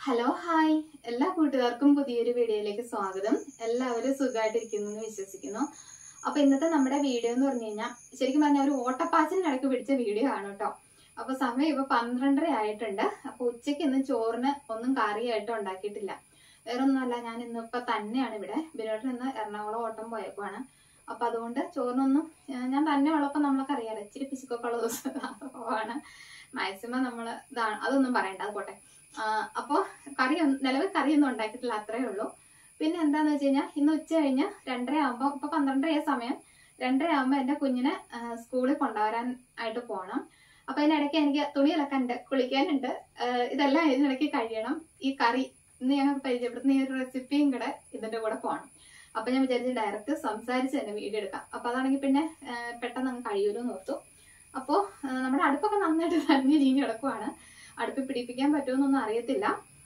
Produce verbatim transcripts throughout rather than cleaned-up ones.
Hello hi എല്ലാ കൂട്ടുകാർക്കും പുതിയൊരു വീഡിയോയിലേക്ക് സ്വാഗതം. എല്ലാവരും സുഖമായിട്ടിരിക്കുന്നു എന്ന് വിശ്വസിക്കുന്നു. അപ്പൊ ഇന്നത്തെ നമ്മുടെ വീഡിയോ എന്ന് പറഞ്ഞു കഴിഞ്ഞാൽ ശരിക്കും പറഞ്ഞാൽ ഒരു ഓട്ടപ്പാച്ചിലിനിടയ്ക്ക് പിടിച്ച വീഡിയോ ആണ് കേട്ടോ. അപ്പൊ സമയം ഇപ്പൊ പന്ത്രണ്ടര ആയിട്ടുണ്ട്. അപ്പൊ ഉച്ചയ്ക്ക് ഇന്ന് ചോറിന് ഒന്നും കറിയായിട്ട് ഉണ്ടാക്കിയിട്ടില്ല. വേറെ ഒന്നുമല്ല, ഞാൻ ഇന്നിപ്പോ തന്നെയാണ് ഇവിടെ. ബിനോട്ടിൽ നിന്ന് എറണാകുളം ഓട്ടം പോയപ്പോഴാണ്. അപ്പൊ അതുകൊണ്ട് ചോറിനൊന്നും ഞാൻ തന്നെ ഉള്ളപ്പോ നമ്മളൊക്കെ അറിയാലോ, ഇച്ചിരി പിശുക്കൊക്കെ ഉള്ള ദിവസമാണ്. മാക്സിമം നമ്മള് ഇതാണ്, അതൊന്നും പറയണ്ട, അത് പോട്ടെ. അപ്പൊ കറി നിലവിൽ കറിയൊന്നും ഉണ്ടാക്കിയിട്ടില്ല, അത്രേ ഉള്ളൂ. പിന്നെ എന്താന്ന് വെച്ച് കഴിഞ്ഞാൽ ഇന്ന് ഉച്ച കഴിഞ്ഞ് രണ്ടര ആകുമ്പോ, ഇപ്പൊ പന്ത്രണ്ടര സമയം, രണ്ടര ആകുമ്പോ എന്റെ കുഞ്ഞിനെ സ്കൂളിൽ കൊണ്ടുവരാൻ ആയിട്ട് പോകണം. അപ്പൊ അതിനിടയ്ക്ക് എനിക്ക് തുണി ഇളക്കാനുണ്ട്, കുളിക്കാനുണ്ട്, ഇതെല്ലാം ഇതിനിടയ്ക്ക് കഴിയണം. ഈ കറി ഇന്ന് ഞങ്ങൾക്ക് പരിചയപ്പെടുത്തുന്ന ഈ ഒരു റെസിപ്പിയും കൂടെ ഇതിന്റെ കൂടെ പോകണം. അപ്പൊ ഞാൻ വിചാരിച്ചു ഡയറക്റ്റ് സംസാരിച്ച് തന്നെ വീഡിയോ എടുക്കാം. അപ്പൊ അതാണെങ്കിൽ പിന്നെ പെട്ടെന്ന് അങ്ങ് കഴിയൂലോ നോർത്തു. അപ്പോ നമ്മുടെ അടുപ്പൊക്കെ നന്നായിട്ട് നനഞ്ഞ് ചീഞ്ഞ് കിടക്കുവാണ്. അടുപ്പ് പിടിപ്പിക്കാൻ പറ്റുമെന്നൊന്നും അറിയത്തില്ല.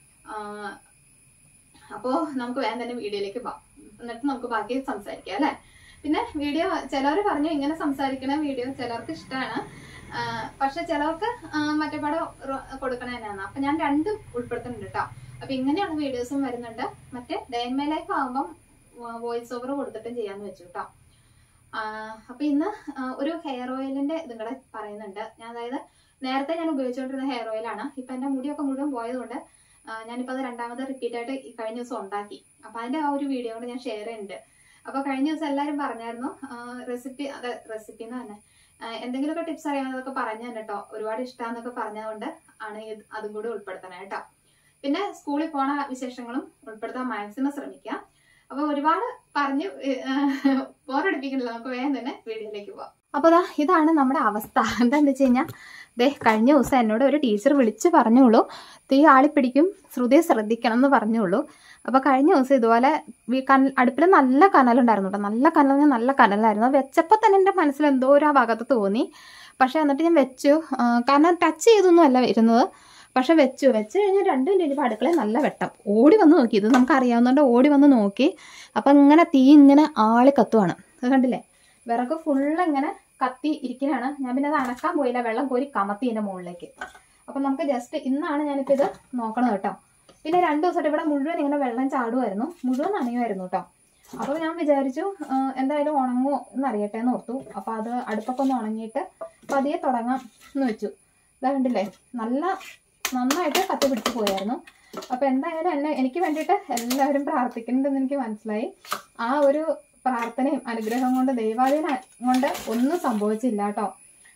അപ്പോ നമുക്ക് വേഗം തന്നെ വീഡിയോയിലേക്ക് പോവാം, എന്നിട്ട് നമുക്ക് ബാക്കി സംസാരിക്കാം അല്ലെ. പിന്നെ വീഡിയോ ചിലവർ പറഞ്ഞു ഇങ്ങനെ സംസാരിക്കണ വീഡിയോ ചിലർക്ക് ഇഷ്ടമാണ്, പക്ഷെ ചിലർക്ക് മറ്റേ പടം കൊടുക്കണ തന്നെയാണ്. അപ്പൊ ഞാൻ രണ്ടും ഉൾപ്പെടുത്തുന്നുണ്ട് കേട്ടോ. അപ്പൊ ഇങ്ങനെയുള്ള വീഡിയോസും വരുന്നുണ്ട്, മറ്റേ ഡേ ഇൻ മൈ ലൈഫ് ആകുമ്പം വോയിസ് ഓവർ കൊടുത്തിട്ടും ചെയ്യാന്ന് വെച്ചു കേട്ടോ. അപ്പൊ ഇന്ന് ഒരു ഹെയർ ഓയിലിന്റെ ഇതും കൂടെ പറയുന്നുണ്ട്. ഞാൻ അതായത് നേരത്തെ ഞാൻ ഉപയോഗിച്ചുകൊണ്ടിരുന്ന ഹെയർ ഓയിലാണ്. ഇപ്പൊ എന്റെ മുടിയൊക്കെ മുഴുവൻ പോയതുകൊണ്ട് ഞാനിപ്പോ അത് രണ്ടാമത് റിപ്പീറ്റ് ആയിട്ട് കഴിഞ്ഞ ദിവസം ഉണ്ടാക്കി. അപ്പൊ അതിന്റെ ആ ഒരു വീഡിയോ കൊണ്ട് ഞാൻ ഷെയർ ചെയ്യുന്നുണ്ട്. അപ്പൊ കഴിഞ്ഞ ദിവസം എല്ലാവരും പറഞ്ഞായിരുന്നു റെസിപ്പി, അത് റെസിപ്പി എന്ന് തന്നെ എന്തെങ്കിലുമൊക്കെ ടിപ്സ് അറിയാവുന്നതൊക്കെ പറഞ്ഞു തന്നെ കേട്ടോ. ഒരുപാട് ഇഷ്ടമാന്നൊക്കെ പറഞ്ഞതുകൊണ്ട് ആണ് അതും കൂടി ഉൾപ്പെടുത്തണേ കേട്ടോ. പിന്നെ സ്കൂളിൽ പോണ വിശേഷങ്ങളും ഉൾപ്പെടുത്താൻ മാക്സിമം ശ്രമിക്കാം. അപ്പൊ ഒരുപാട് പറഞ്ഞു ബോറടിപ്പിക്കണില്ല, നമുക്ക് വേഗം തന്നെ വീഡിയോയിലേക്ക് പോവാം. അപ്പൊ ദാ ഇതാണ് നമ്മുടെ അവസ്ഥ. എന്താന്ന് വെച്ച് കഴിഞ്ഞാൽ ദേ കഴിഞ്ഞ ദിവസം എന്നോട് ഒരു ടീച്ചർ വിളിച്ച് പറഞ്ഞോളൂ, തീ ആളിപ്പിടിക്കും, ശ്രുതിയെ ശ്രദ്ധിക്കണം എന്ന് പറഞ്ഞോളൂ. അപ്പൊ കഴിഞ്ഞ ദിവസം ഇതുപോലെ അടുപ്പിൽ നല്ല കനലുണ്ടായിരുന്നു കേട്ടോ. നല്ല കനൽ നല്ല കനലായിരുന്നു. വെച്ചപ്പോൾ തന്നെ എൻ്റെ മനസ്സിൽ എന്തോ ഒരു ആ ഭാഗത്ത് തോന്നി. പക്ഷെ എന്നിട്ട് ഞാൻ വെച്ചു, കാരണം ടച്ച് ചെയ്തൊന്നും അല്ല വരുന്നത്. പക്ഷെ വെച്ചു വെച്ച് കഴിഞ്ഞാൽ രണ്ടു മിനിറ്റ് കഴിഞ്ഞപ്പോൾ അടുക്കളയിൽ നല്ല വെട്ടം. ഓടി വന്ന് നോക്കി, ഇത് നമുക്ക് അറിയാവുന്നതുകൊണ്ട് ഓടി വന്ന് നോക്കി. അപ്പം ഇങ്ങനെ തീ ഇങ്ങനെ ആളി കത്തുവാണ്. അത് കണ്ടില്ലേ, വിറക് ഫുള്ള് ഇങ്ങനെ കത്തി ഇരിക്കുന്നതാണ്. ഞാൻ പിന്നെ അത് അനക്കാൻ പോയില്ല, വെള്ളം കോരി കമത്തി ഇതിൻ്റെ മുകളിലേക്ക്. അപ്പം നമുക്ക് ജസ്റ്റ് ഇന്നാണ് ഞാനിപ്പോൾ ഇത് നോക്കണം കേട്ടോ. പിന്നെ രണ്ടു ദിവസമായിട്ട് ഇവിടെ മുഴുവൻ ഇങ്ങനെ വെള്ളം ചാടുമായിരുന്നു, മുഴുവൻ നനയുമായിരുന്നു കേട്ടോ. അപ്പോൾ ഞാൻ വിചാരിച്ചു എന്തായാലും ഉണങ്ങുമോ എന്നറിയട്ടെ എന്ന് ഓർത്തു. അപ്പം അത് അടുപ്പൊക്കെ ഒന്ന് ഉണങ്ങിയിട്ട് പതിയെ തുടങ്ങാം എന്ന് വെച്ചു. ഇതാ കണ്ടില്ലേ, നല്ല നന്നായിട്ട് കത്തി പിടിച്ച് പോയായിരുന്നു. അപ്പൊ എന്തായാലും എന്നെ എനിക്ക് വേണ്ടിയിട്ട് എല്ലാവരും പ്രാർത്ഥിക്കുന്നുണ്ടെന്ന് എനിക്ക് മനസ്സിലായി. ആ ഒരു പ്രാർത്ഥനയും അനുഗ്രഹം കൊണ്ട്, ദൈവാധീനം കൊണ്ട് ഒന്നും സംഭവിച്ചില്ല കേട്ടോ.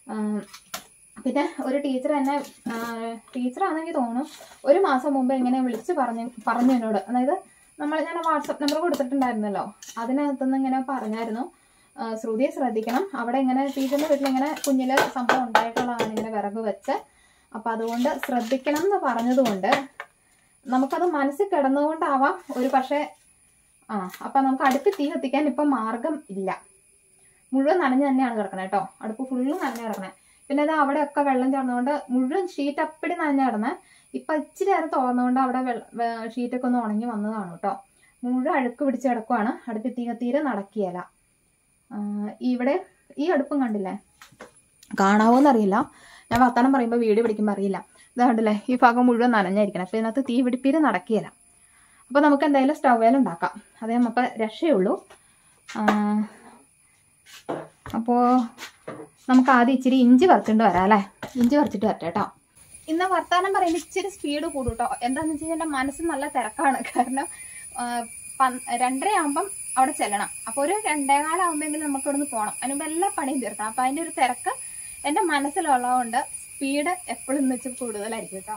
പിന്നെ ഒരു ടീച്ചർ എന്നെ, ടീച്ചറാണെങ്കിൽ തോന്നുന്നു, ഒരു മാസം മുമ്പ് ഇങ്ങനെ വിളിച്ച് പറഞ്ഞു പറഞ്ഞു എന്നോട്. അതായത് നമ്മൾ ഞാൻ വാട്സപ്പ് നമ്പർ കൊടുത്തിട്ടുണ്ടായിരുന്നല്ലോ, അതിനകത്തുനിന്ന് ഇങ്ങനെ പറഞ്ഞായിരുന്നു ശ്രുതിയെ ശ്രദ്ധിക്കണം, അവിടെ ഇങ്ങനെ ടീച്ചറിന്റെ വീട്ടിൽ ഇങ്ങനെ കുഞ്ഞില് സംഭവം ഉണ്ടായിട്ടുള്ളതാണ്, ഇങ്ങനെ വിറക് വെച്ച്. അപ്പൊ അതുകൊണ്ട് ശ്രദ്ധിക്കണം എന്ന് പറഞ്ഞതുകൊണ്ട് നമുക്കത് മനസ്സിൽ കിടന്നുകൊണ്ടാവാം ഒരു പക്ഷേ. ആ അപ്പൊ നമുക്ക് അടുപ്പ് തീ കത്തിക്കാൻ ഇപ്പൊ മാർഗം ഇല്ല. മുഴുവൻ നനഞ്ഞ് തന്നെയാണ് കിടക്കണേ കേട്ടോ. അടുപ്പ് ഫുള്ള് നനഞ്ഞ് കിടക്കണേ. പിന്നെ അത് അവിടെ ഒക്കെ വെള്ളം ചേർന്നുകൊണ്ട് മുഴുവൻ ഷീറ്റ് അപ്പടി നനഞ്ഞ് കിടന്നേ. ഇപ്പൊ ഇച്ചിരി നേരം തോന്നുന്നതുകൊണ്ട് അവിടെ ഷീറ്റൊക്കെ ഒന്ന് ഉണങ്ങി വന്നതാണ് കേട്ടോ. മുഴുവൻ അഴുക്ക് പിടിച്ച് കിടക്കുവാണ്. അടുപ്പ് തീ കത്തീരെ നടക്കിയല്ല. ഇവിടെ ഈ അടുപ്പും കണ്ടില്ലേ, കാണാവോന്നറിയില്ല, ഞാൻ വർത്താനം പറയുമ്പോൾ വീഡിയോ പിടിക്കുമ്പോൾ അറിയില്ല. ഇത് കണ്ടില്ലേ, ഈ ഭാഗം മുഴുവൻ നനഞ്ഞായിരിക്കണം. അപ്പം ഇതിനകത്ത് തീ പിടിപ്പീര് നടക്കില്ല. അപ്പോൾ നമുക്ക് എന്തായാലും സ്റ്റൗവേൽ ഉണ്ടാക്കാം, അതേ നമുക്ക് രക്ഷയുള്ളൂ. അപ്പോൾ നമുക്ക് ആദ്യം ഇച്ചിരി ഇഞ്ചി വറുത്തിട്ട് വരാം അല്ലേ. ഇഞ്ചി വറുത്തിട്ട് വരട്ടെ കേട്ടോ. ഇന്ന് വർത്താനം പറയുമ്പോൾ ഇച്ചിരി സ്പീഡ് കൂടും കേട്ടോ. എന്താണെന്ന് വെച്ച് കഴിഞ്ഞാൽ എൻ്റെ മനസ്സ് നല്ല തിരക്കാണ്. കാരണം രണ്ടര ആകുമ്പം അവിടെ ചെല്ലണം. അപ്പോൾ ഒരു രണ്ടേകാലാകുമ്പോഴെങ്കിലും നമുക്ക് ഇവിടെ നിന്ന് പോകണം. അതിനുമ്പ് എല്ലാ പണിയും തീർക്കണം. അപ്പം അതിൻ്റെ ഒരു തിരക്ക് എൻ്റെ മനസ്സിലുള്ളതുകൊണ്ട് സ്പീഡ് എപ്പോഴും എന്ന് വെച്ചാൽ കൂടുതലായിരിക്കും കേട്ടോ.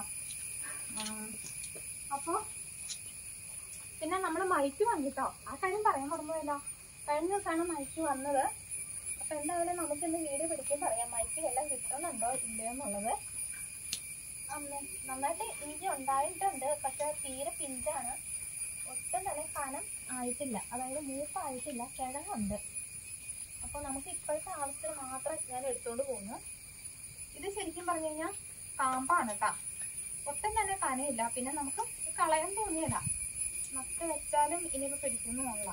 അപ്പോൾ പിന്നെ നമ്മൾ മൈക്ക് വന്നിട്ടോ, ആ കാര്യം പറയാൻ മറന്നുപോയല്ലോ. കഴിഞ്ഞ ദിവസമാണ് മൈക്ക് വന്നത്. അപ്പം എന്തായാലും നമുക്ക് ഇന്ന് വീഡിയോ പിടിക്കുമ്പോൾ അറിയാം മൈക്ക് എല്ലാം കിട്ടുന്നുണ്ടോ ഇല്ലയോ എന്നുള്ളത്. നന്നായിട്ട് ഇഞ്ചി ഉണ്ടായിട്ടുണ്ട്, പക്ഷെ തീരെ പിഞ്ചാണ്. ഒട്ടും തന്നെ കനം ആയിട്ടില്ല, അതായത് മൂപ്പായിട്ടില്ല, കിഴങ്ങുണ്ട്. അപ്പോൾ നമുക്ക് ഇപ്പോഴത്തെ ആവശ്യത്തിന് മാത്രം ഞാൻ എടുത്തുകൊണ്ട് പോകുന്നു. ഇത് ശരിക്കും പറഞ്ഞു കഴിഞ്ഞാൽ കാമ്പാണ് കേട്ടോ. ഒട്ടും തന്നെ കനയില്ല. പിന്നെ നമുക്ക് കളയാൻ തോന്നിയല്ല, നട്ട് വെച്ചാലും ഇനിയിപ്പോൾ പിടിക്കുന്നതല്ല.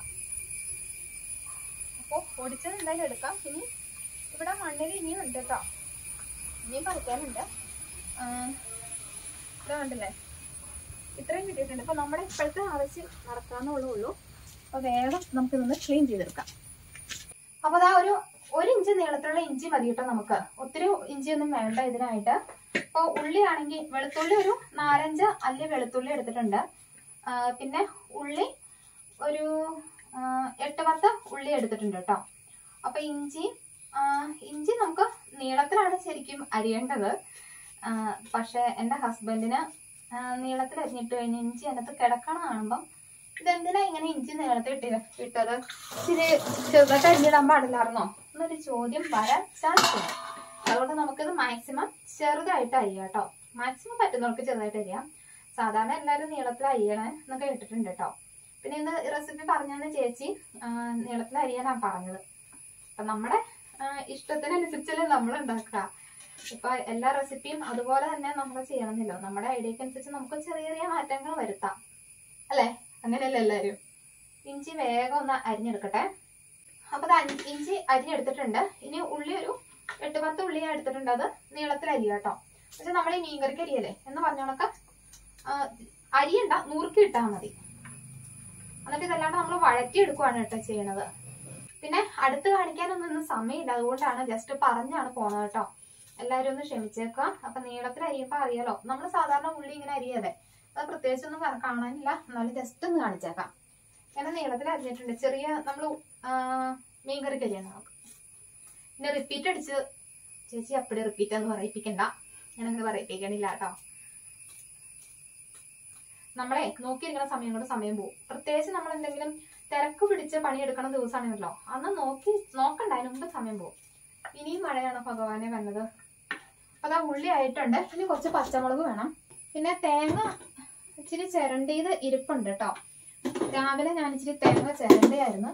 അപ്പോൾ പൊടിച്ചത് എന്തായാലും എടുക്കാം. ഇനി ഇവിടെ മണ്ണിൽ ഇനിയും ഉണ്ട് കേട്ടോ, ഇനിയും പറിക്കാനുണ്ട്. ഇത് കണ്ടില്ലേ, ഇത്രയും ആയിട്ടുണ്ട്. അപ്പോൾ നമ്മുടെ ഇപ്പോഴത്തെ ആവശ്യം നടക്കാവുന്നേ ഉള്ളൂ. അപ്പോൾ വേഗം നമുക്കിതൊന്ന് ക്ലീൻ ചെയ്തെടുക്കാം. അപ്പോൾ അതാ ഒരു ഒരു ഇഞ്ച് നീളത്തിലുള്ള ഇഞ്ചി മതി കേട്ടോ നമുക്ക്. ഒത്തിരി ഇഞ്ചി ഒന്നും വേണ്ട ഇതിനായിട്ട്. അപ്പോൾ ഉള്ളി ആണെങ്കിൽ വെളുത്തുള്ളി ഒരു നാലഞ്ച് അല്ലി വെളുത്തുള്ളി എടുത്തിട്ടുണ്ട്. പിന്നെ ഉള്ളി ഒരു എട്ട് പത്ത് ഉള്ളി എടുത്തിട്ടുണ്ട് കേട്ടോ. അപ്പൊ ഇഞ്ചി ഇഞ്ചി നമുക്ക് നീളത്തിലാണ് ശരിക്കും അരിയേണ്ടത്. പക്ഷെ എൻ്റെ ഹസ്ബൻഡിന് നീളത്തിൽ അരിഞ്ഞിട്ട് കഴിഞ്ഞ് ഇഞ്ചി അതിനകത്ത് കിടക്കണ കാണുമ്പം ഇതെന്തിനാ ഇങ്ങനെ ഇഞ്ചി നീളത്തിൽ ഇട്ട് ഇട്ടത്, ഇച്ചിരി ചെറുതായിട്ട് അരിഞ്ഞിടാൻ പാടില്ലായിരുന്നോ എന്നൊരു ചോദ്യം വരാൻ ചാൻസ് ഉണ്ട്. അതുകൊണ്ട് നമുക്കിത് മാക്സിമം ചെറുതായിട്ട് അരിയാം കേട്ടോ. മാക്സിമം പറ്റുന്നവർക്ക് ചെറുതായിട്ട് അരിയാം. സാധാരണ എല്ലാവരും നീളത്തിൽ അരിയണേ എന്നൊക്കെ ഇട്ടിട്ടുണ്ട് കേട്ടോ. പിന്നെ ഇന്ന് റെസിപ്പി പറഞ്ഞെന്ന് ചേച്ചി നീളത്തിൽ അരിയാനാണ് പറഞ്ഞത്. അപ്പൊ നമ്മുടെ ഇഷ്ടത്തിനനുസരിച്ചല്ലേ നമ്മൾ ഉണ്ടാക്കുക. ഇപ്പൊ എല്ലാ റെസിപ്പിയും അതുപോലെ തന്നെ നമ്മൾ ചെയ്യണമെന്നില്ലോ. നമ്മുടെ ഐഡിയക്ക് അനുസരിച്ച് നമുക്ക് ചെറിയ ചെറിയ മാറ്റങ്ങൾ വരുത്താം അല്ലെ? അങ്ങനെയല്ല എല്ലാവരും. ഇഞ്ചി വേഗം ഒന്ന് അരിഞ്ഞെടുക്കട്ടെ. അപ്പൊ അത് ഇഞ്ചി അരിഞ്ഞെടുത്തിട്ടുണ്ട്. ഇനി ഉള്ളി ഒരു എട്ട് പത്ത് ഉള്ളി ഞാൻ എടുത്തിട്ടുണ്ട്. അത് നീളത്തിൽ അരിയ കേട്ടോ. പക്ഷെ നമ്മൾ ഈ മീൻകറിക്ക് അരിയല്ലേ എന്ന് പറഞ്ഞോളൊക്കെ അരിയണ്ട, നുറുക്കി ഇട്ടാൽ മതി. എന്നിട്ട് ഇതല്ലാണ്ട് നമ്മൾ വഴറ്റി എടുക്കുവാണ് കേട്ടോ ചെയ്യണത്. പിന്നെ അടുത്ത് കാണിക്കാനൊന്നും ഇന്ന് സമയമില്ല, അതുകൊണ്ടാണ് ജസ്റ്റ് പറഞ്ഞാണ് പോണത് കേട്ടോ. എല്ലാവരും ഒന്ന് ക്ഷമിച്ചേക്കാം. അപ്പൊ നീളത്തിൽ അരിയുമ്പോ അറിയാലോ, നമ്മൾ സാധാരണ ഉള്ളി ഇങ്ങനെ അരിയാതെ, അത് പ്രത്യേകിച്ചൊന്നും കാണാനില്ല, എന്നാലും ജസ്റ്റ് ഒന്ന് കാണിച്ചേക്കാം. ഇങ്ങനെ നീളത്തിൽ അരിഞ്ഞിട്ടുണ്ട്. ചെറിയ നമ്മൾ മീൻകറിക്ക് അരിയാണ് നമുക്ക്. പിന്നെ റിപ്പീറ്റ് അടിച്ച് ചേച്ചി അപ്പടി റിപ്പീറ്റ് എന്ന് പറയിപ്പിക്കണ്ട, ഞാനങ്ങനെ പറയിപ്പിക്കണില്ല കേട്ടോ. നമ്മളെ നോക്കിയിരിക്കുന്ന സമയം കൊണ്ട് സമയം പോകും. പ്രത്യേകിച്ച് നമ്മൾ എന്തെങ്കിലും തിരക്ക് പിടിച്ച് പണിയെടുക്കണ ദിവസമാണല്ലോ, അന്ന് നോക്കി നോക്കണ്ട, അതിന് മുമ്പ് സമയം പോകും. ഇനിയും മഴയാണ് ഭഗവാനെ വന്നത്. അതാ ഉള്ളി ആയിട്ടുണ്ട്. ഇനി കുറച്ച് പച്ചമുളക് വേണം. പിന്നെ തേങ്ങ ഇച്ചിരി ചിരണ്ടിയത് ഇരിപ്പുണ്ട് കേട്ടോ. രാവിലെ ഞാൻ ഇച്ചിരി തേങ്ങ ചിരണ്ടിയായിരുന്നു.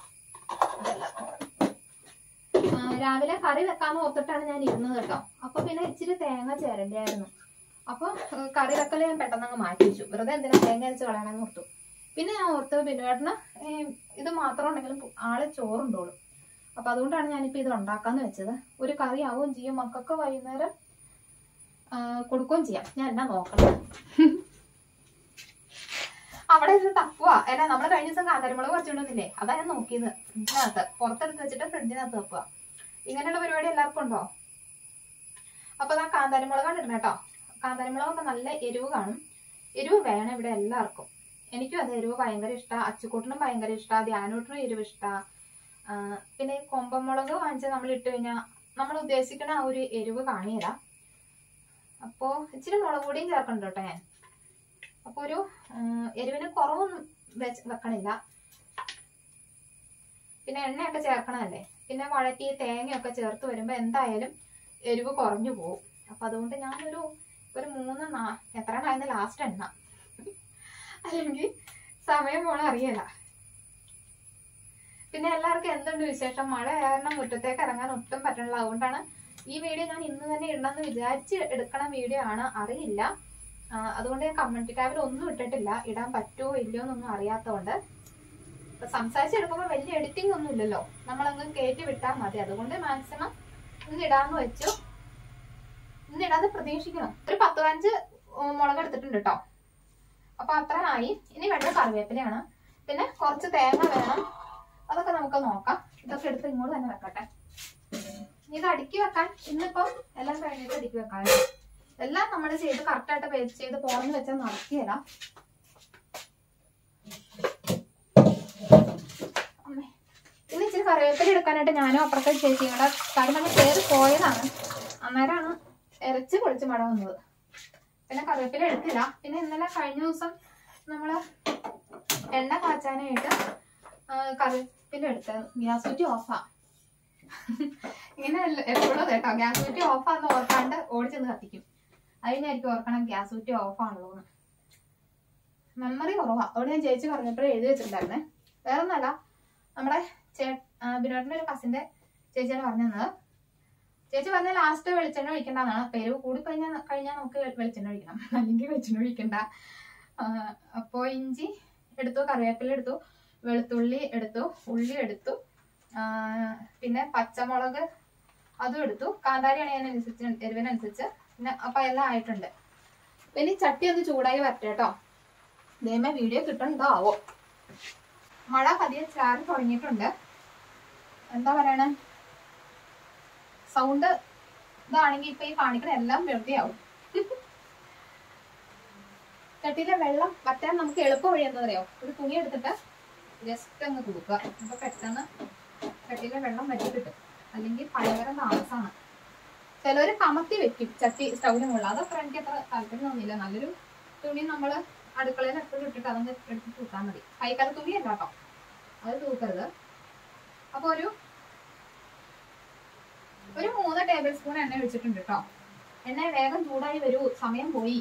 രാവിലെ കറി വെക്കാന്ന് ഓർത്തിട്ടാണ് ഞാൻ ഇരുന്നത് കേട്ടോ. അപ്പൊ പിന്നെ ഇച്ചിരി തേങ്ങ ചിരണ്ടിയായിരുന്നു. അപ്പൊ കറി വെക്കല് ഞാൻ പെട്ടെന്ന് അങ്ങ് മാറ്റി വെച്ചു. വെറുതെ എന്തിനാ തേങ്ങ അരച്ച് കളയണമെന്ന് ഓർത്തു. പിന്നെ ഞാൻ ഓർത്ത് ബിനുവേട്ടന് ഇത് മാത്രം ഉണ്ടെങ്കിലും ആള് ചോറുണ്ടോളും. അപ്പൊ അതുകൊണ്ടാണ് ഞാനിപ്പോ ഇത് ഉണ്ടാക്കാന്ന് വെച്ചത്. ഒരു കറി ആവുകയും ചെയ്യും, മക്കൾക്ക് വൈകുന്നേരം കൊടുക്കുകയും ചെയ്യാം. ഞാൻ എന്നാ നോക്കണം. അവിടെ ഇത് തപ്പുവാ. അല്ല, നമ്മള് കഴിഞ്ഞ ദിവസം കാന്താരിമുളക് കുറച്ചുകൊണ്ടൊന്നില്ലേ, അതാ ഞാൻ നോക്കിയത്. ഫ്രിഡ്ജിനകത്ത് പുറത്തെടുത്ത് വെച്ചിട്ട് ഫ്രിഡ്ജിനകത്ത് തപ്പുക. ഇങ്ങനെയുള്ള പരിപാടി എല്ലാവർക്കും ഉണ്ടോ? അപ്പൊ ഞാൻ കാന്താരിമുളകാണ് ഇടുന്നത് കേട്ടോ. കാന്താരിമുളകൊക്കെ നല്ല എരിവ് കാണും. എരിവ് വേണം ഇവിടെ എല്ലാവർക്കും. എനിക്കും അത് എരിവ് ഭയങ്കര ഇഷ്ടമാണ്. അച്ചുകൂട്ടിനും ഭയങ്കര ഇഷ്ടമാണ്. ധ്യാനൂട്ടിനും എരിവ് ഇഷ്ടമാണ്. പിന്നെ ഈ കൊമ്പമുളക് വാങ്ങിച്ചാൽ നമ്മൾ ഇട്ട് കഴിഞ്ഞാൽ നമ്മൾ ഉദ്ദേശിക്കുന്ന ആ ഒരു എരിവ് കാണില്ല. അപ്പോ ഇച്ചിരി മുളക് പൊടിയും ചേർക്കണ്ട കേട്ടോ ഞാൻ. അപ്പൊ ഒരു എരിവിന് കുറവൊന്നും വെച്ച് വെക്കണില്ല. പിന്നെ എണ്ണയൊക്കെ ചേർക്കണമല്ലേ. പിന്നെ വഴറ്റി തേങ്ങയൊക്കെ ചേർത്ത് വരുമ്പോ എന്തായാലും എരിവ് കുറഞ്ഞു പോകും. അപ്പൊ അതുകൊണ്ട് ഞാനൊരു ഒരു മൂന്ന് നാ എത്രയായിരുന്നു ലാസ്റ്റ് എണ്ണ, അല്ലെങ്കിൽ സമയം പോണ അറിയല. പിന്നെ എല്ലാവർക്കും എന്തുണ്ട് വിശേഷം? മഴ കാരണം മുറ്റത്തേക്ക് ഇറങ്ങാൻ ഒട്ടും പറ്റണില്ല. അതുകൊണ്ടാണ് ഈ വീഡിയോ ഞാൻ ഇന്ന് തന്നെ ഇടണമെന്ന് വിചാരിച്ച് എടുക്കണ വീഡിയോ ആണ്. അറിയില്ല, അതുകൊണ്ട് ഞാൻ കമന്റ് ടാബിൽ ഒന്നും ഇട്ടിട്ടില്ല. ഇടാൻ പറ്റുമോ ഇല്ലയോ എന്നൊന്നും അറിയാത്തതുകൊണ്ട്. ഇപ്പൊ സംസാരിച്ചെടുക്കുമ്പോൾ വലിയ എഡിറ്റിംഗ് ഒന്നും ഇല്ലല്ലോ, നമ്മളങ്ങ് കയറ്റി വിട്ടാൽ മതി. അതുകൊണ്ട് മാക്സിമം ഇന്ന് ഇടാന്ന് വെച്ചു. ഇന്ന് ഇടാതെ പ്രതീക്ഷിക്കണം. ഒരു പത്ത് പതിനഞ്ച് മുളക് എടുത്തിട്ടുണ്ട് കേട്ടോ. അപ്പൊ അത്ര ആയി. ഇനി വേണ്ട കറിവേപ്പിലയാണ്. പിന്നെ കുറച്ച് തേങ്ങ വേണം. അതൊക്കെ നമുക്ക് നോക്കാം. ഇതൊക്കെ എടുത്ത് ഇങ്ങോട്ട് തന്നെ വെക്കട്ടെ. ഇത് അടുക്കി വെക്കാൻ ഇന്നിപ്പം എല്ലാം കഴിഞ്ഞിട്ട് അടുക്കി വെക്കാൻ. എല്ലാം നമ്മൾ ചെയ്ത് കറക്റ്റായിട്ട് പേസ്റ്റ് ചെയ്ത് പോറന്ന് വെച്ചാൽ നടക്കിയല്ല. ഇന്ന് ഇച്ചിരി കറിവേപ്പില എടുക്കാനായിട്ട് ഞാനും അപ്പുറത്തെ ചേച്ചിയുടെ കാര്യം നമ്മൾ കയറി പോയതാണ്. അന്നേരമാണ് ഇറച്ചി പൊളിച്ച് മഴ വന്നത്. പിന്നെ കറിവേപ്പില എടുത്തില്ല. പിന്നെ ഇന്നലെ കഴിഞ്ഞ ദിവസം നമ്മള് എണ്ണ കാച്ചാനായിട്ട് കറിവേപ്പില എടുത്തത്. ഗ്യാസ് കുറ്റി ഓഫാ. ഇങ്ങനെ എപ്പോഴും കേട്ടോ, ഗ്യാസ് കുറ്റി ഓഫാന്ന് ഓർക്കാണ്ട് ഓടിച്ചെന്ന് കത്തിക്കും. അതിനായിരിക്കും ഓർക്കണം ഗ്യാസ് കുറ്റി ഓഫാണല്ലോന്ന്. മെമ്മറി കുറവാ. അവിടെ ഞാൻ ചേച്ചി പറഞ്ഞപ്പോഴേ എഴുതി വെച്ചിട്ടുണ്ടായിരുന്നേ. വേറെ ഒന്നല്ല, നമ്മുടെ ചേ ബിനോട്ടിന്റെ ഒരു കസിന്റെ ചേച്ചിയാണ് പറഞ്ഞു തന്നത്. ചേച്ചി പറഞ്ഞ ലാസ്റ്റ് വെളിച്ചെണ്ണ ഒഴിക്കണ്ടെന്നാണ്. പെരുവ് കൂടി കഴിഞ്ഞാൽ കഴിഞ്ഞാൽ നമുക്ക് വെളിച്ചെണ്ണ ഒഴിക്കണം, അല്ലെങ്കിൽ വെളിച്ചെണ്ണ ഒഴിക്കണ്ട. അപ്പോ ഇഞ്ചി എടുത്തു, കറിവേപ്പില എടുത്തു, വെളുത്തുള്ളി എടുത്തു, ഉള്ളി എടുത്തു, പിന്നെ പച്ചമുളക് അതും എടുത്തു. കാന്താരി അണയനുസരിച്ച് എരിവിനനുസരിച്ച്. പിന്നെ അപ്പൊ എല്ലാം ആയിട്ടുണ്ട്. പിന്നെ ചട്ടി ഒന്ന് ചൂടായി വരട്ടെ കേട്ടോ. ദൈവമേ വീഡിയോ കിട്ടുന്നുണ്ടോ ആവോ. മഴ പതിയെ ചാറി തുടങ്ങിയിട്ടുണ്ട്. എന്താ പറയണേ, സൗണ്ട് ഇതാണെങ്കിൽ ഇപ്പൊ ഈ കാണിക്കണ എല്ലാം വെറുതെയാവും. ചട്ടിയിലെ വെള്ളം വറ്റാൻ നമുക്ക് എളുപ്പ വഴി എന്താ പറയാ, ഒരു തുണി എടുത്തിട്ട് ജസ്റ്റ് അങ്ങ് കൊടുക്കുക. അപ്പൊ പെട്ടെന്ന് ചട്ടിയിലെ വെള്ളം വറ്റി കിട്ടും. അല്ലെങ്കിൽ ഭയങ്കര താമസമാണ്. ചിലവര് കമത്തി വെക്കും ചട്ടി സ്റ്റൗവിന് മുകളിൽ. അതൊക്കെ എനിക്ക് അത്ര താല്പര്യം തോന്നിയില്ല. നല്ലൊരു തുണി നമ്മള് അടുക്കളയിൽ എപ്പോഴും ഇട്ടിട്ട് അതൊന്ന് എടുത്ത് തൂക്കാൻ മതി. കൈക്കാല തുണി അല്ല കേട്ടോ, അത് തൂക്കരുത്. അപ്പൊ ഒരു ഒരു മൂന്ന് ടേബിൾ സ്പൂൺ എണ്ണ ഒഴിച്ചിട്ടുണ്ട് കേട്ടോ. എണ്ണ വേഗം ചൂടായി വരൂ, സമയം പോയി.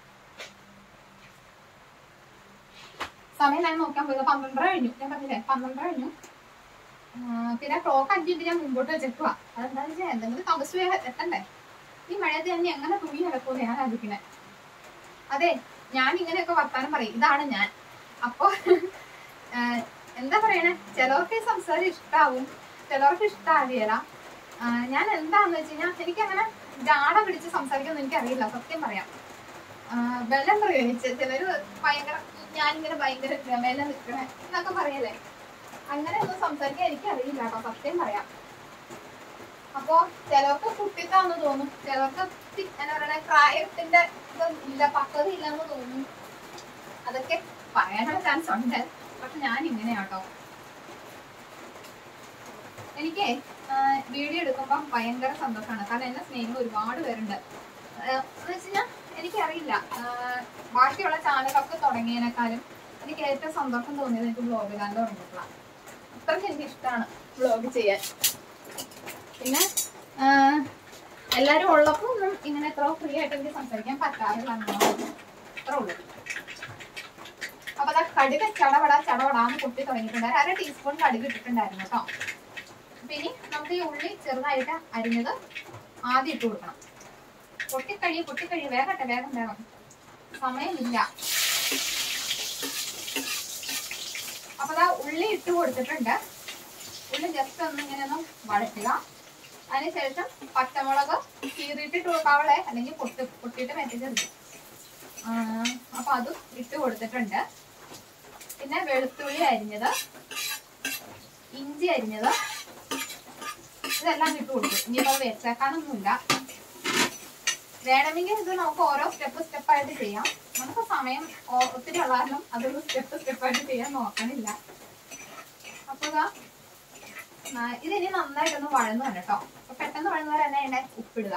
സമയം ഞാൻ നോക്കാൻ പോയത് പന്ത്രണ്ടര കഴിഞ്ഞു. ഞാൻ പറഞ്ഞില്ലേ പന്ത്രണ്ടര കഴിഞ്ഞു. പിന്നെ ക്ലോക്ക് അഞ്ച് മിനിറ്റ് ഞാൻ മുമ്പോട്ട് വെച്ചേക്കുക. അതെന്താണെന്ന് വെച്ചാൽ എന്തെങ്കിലും തമസ് എത്തണ്ടേ. ഈ മഴയത്ത് ഞാൻ എങ്ങനെ തുണി നടക്കുമെന്ന് ഞാൻ ആലോചിക്കണേ. അതെ, ഞാൻ ഇങ്ങനെയൊക്കെ വർത്താനം പറയും, ഇതാണ് ഞാൻ. അപ്പൊ എന്താ പറയണേ, ചിലവർക്ക് ഈ സംസാരം ഇഷ്ടാവും, ചിലവർക്ക് ഇഷ്ടാവില്ല. ഞാൻ എന്താന്ന് വെച്ച് കഴിഞ്ഞാൽ എനിക്കങ്ങനെ ജാട പിടിച്ച് സംസാരിക്കാന്ന് എനിക്കറിയില്ല, സത്യം പറയാം. ബലം പ്രയോഗിച്ച് ചിലര് ഭയങ്കര, ഞാനിങ്ങനെ ഭയങ്കര ബലം നിൽക്കണേ എന്നൊക്കെ പറയല്ലേ, അങ്ങനെ ഒന്നും സംസാരിക്കാൻ എനിക്കറിയില്ല കേട്ടോ, സത്യം പറയാം. അപ്പൊ ചിലർക്ക് കുട്ടിത്താന്ന് തോന്നും, ചിലർക്ക് എന്താ പറയണ പ്രായത്തിന്റെ ഇല്ല, പക്വത ഇല്ലെന്ന് തോന്നും. അതൊക്കെ പറയാനുള്ള ചാൻസ് ഉണ്ട്. പക്ഷെ ഞാൻ ഇങ്ങനെയാട്ടോ. എനിക്ക് വീഡിയോ എടുക്കുമ്പോ ഭയങ്കര സന്തോഷമാണ്. കാരണം എന്നെ സ്നേഹിക്കുന്ന ഒരുപാട് പേരുണ്ട്. എന്ന് വെച്ച് കഴിഞ്ഞാൽ എനിക്കറിയില്ല, ബാക്കിയുള്ള ചാനലൊക്കെ തുടങ്ങിയതിനേക്കാളും എനിക്ക് ഏറ്റവും സന്തോഷം തോന്നിയത് എനിക്ക് വ്ളോഗ് ഇടാൻ തുടങ്ങിയിട്ടുള്ള. അത്രയ്ക്ക് എനിക്ക് ഇഷ്ടമാണ് വ്ളോഗ് ചെയ്യാൻ. പിന്നെ എല്ലാവരും ഉള്ളപ്പോൾ ഒന്നും ഇങ്ങനെ എത്ര ഫ്രീ ആയിട്ട് എനിക്ക് സംസാരിക്കാൻ പറ്റാറില്ല, അത്ര ഉള്ളു. അപ്പൊ അതാ കടുക് ചടപട ചടപടാന്ന് പൊട്ടി തുടങ്ങിയിട്ടുണ്ട്. അര ടീസ്പൂൺ കടുക് ഇട്ടിട്ടുണ്ടായിരുന്നു കേട്ടോ. പിന്നെ നമുക്ക് ഈ ഉള്ളി ചെറുതായിട്ട് അരിഞ്ഞത് ആദ്യം ഇട്ട് കൊടുക്കണം. പൊട്ടിക്കഴിയും പൊട്ടിക്കഴിയും വേഗട്ടെ, വേഗം വേഗം, സമയമില്ല. അപ്പൊ അതാ ഉള്ളി ഇട്ട് കൊടുത്തിട്ടുണ്ട്. ഉള്ളി ജസ്റ്റ് ഒന്ന് ഇങ്ങനെ ഒന്ന് വഴറ്റുക. അതിനുശേഷം പച്ചമുളക് കീറിയിട്ടിട്ട് കൊടുക്കാവളെ, അല്ലെങ്കിൽ പൊട്ടി പൊട്ടിയിട്ട് മെറ്റിച്ചെടുക്കും. അപ്പൊ അതും ഇട്ട് കൊടുത്തിട്ടുണ്ട്. പിന്നെ വെളുത്തുള്ളി അരിഞ്ഞത്, ഇഞ്ചി അരിഞ്ഞത്, ഇതെല്ലാം ഇട്ട് കൊടുക്കും. ഇനിയിപ്പോൾ അത് വെച്ചേക്കാനൊന്നുമില്ല. വേണമെങ്കിൽ ഇത് നമുക്ക് ഓരോ സ്റ്റെപ്പ് സ്റ്റെപ്പായിട്ട് ചെയ്യാം. നമുക്ക് സമയം ഒത്തിരി ഉള്ളാലും അതൊരു സ്റ്റെപ്പ് സ്റ്റെപ്പായിട്ട് ചെയ്യാൻ നോക്കണില്ല. അപ്പൊ ഇതാ ഇതിനി നന്നായിട്ടൊന്ന് വഴന്നു തന്നെ കേട്ടോ. അപ്പൊ പെട്ടെന്ന് വഴന്നവരെ തന്നെ വേണ്ടേ ഉപ്പിടുക.